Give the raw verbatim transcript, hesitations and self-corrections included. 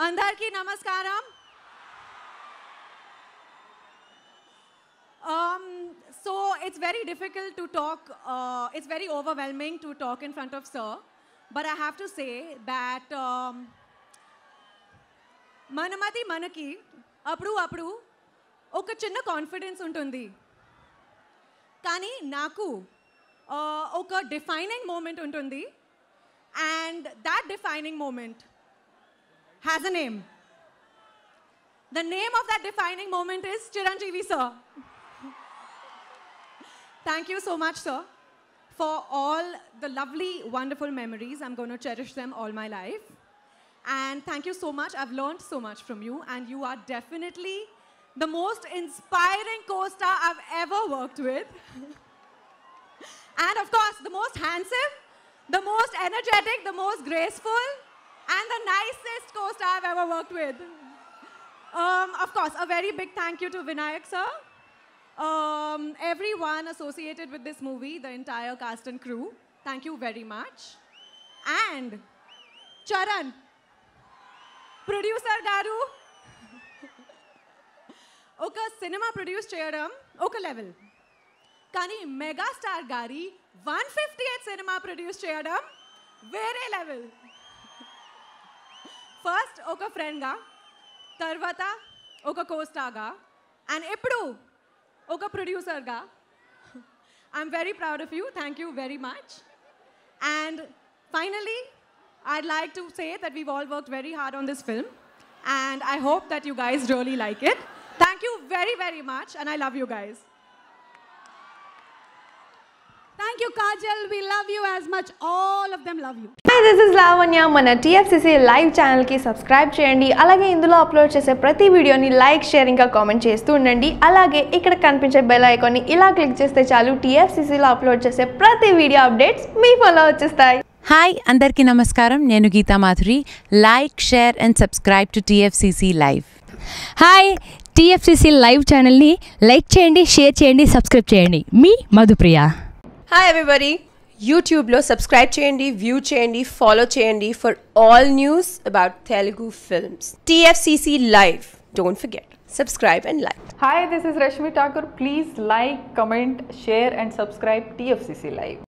Andarki namaskaram. Um, so it's very difficult to talk, uh, it's very overwhelming to talk in front of sir, but I have to say that um, manamati manaki appudu appudu oka chinna confidence untundi. Kani naku uh, oka defining moment untundi, and that defining moment has a name. The name of that defining moment is Chiranjeevi sir. Thank you so much, sir, for all the lovely, wonderful memories. I'm going to cherish them all my life. And thank you so much. I've learned so much from you, and you are definitely the most inspiring co-star I've ever worked with. And of course, the most handsome, the most energetic, the most graceful, and the nicest co-star I've ever worked with. Um, of course, a very big thank you to Vinayak sir. Um, everyone associated with this movie, the entire cast and crew, thank you very much. And Charan, producer garu, oka cinema produce cheyadam oka level. Kani mega star gari one hundred fiftieth cinema produce cheyadam vere level. First oka friend ga, tarvata oka co-star ga, and ippudu oka producer ga. I'm very proud of you. Thank you very much. And finally, I'd like to say that we've all worked very hard on this film, and I hope that you guys really like it. Thank you very, very much, and I love you guys. Thank you, Kajal. We love you as much. All of them love you. Hi, this is Lavanya. మన T F C C live ఛానల్కి subscribe చేయండి. అలాగే ఇందులో upload చేసే ప్రతి వీడియోని like, share ఇంకా comment చేస్తూ ఉండండి. అలాగే ఇక్కడ కనిపించే బెల్ ఐకాన్ని ఇలా క్లిక్ చేస్తే చాలు T F C C లో అప్లోడ్ చేసే ప్రతి వీడియో అప్డేట్స్ మీ ఫోన్లో వచ్చేస్తాయి. హాయ్ అందరికీ నమస్కారం. నేను Geetha Madhuri. Like, share and subscribe to T F C C live. Hi, T F C C live ఛానల్ని లైక్ చేయండి, షేర్ చేయండి, సబ్స్క్రైబ్ చేయండి. మీ మధుప్రియ. హాయ్ ఎవ్రీబడి, యూట్యూబ్లో సబ్స్క్రైబ్ చేయండి, వ్యూ చేయండి, ఫాలో చేయండి for all news about Telugu films. T F C C లైవ్, don't forget, subscribe and like. Hi, this is Rashmi Thakur. Please like, comment, share and subscribe T F C C Live.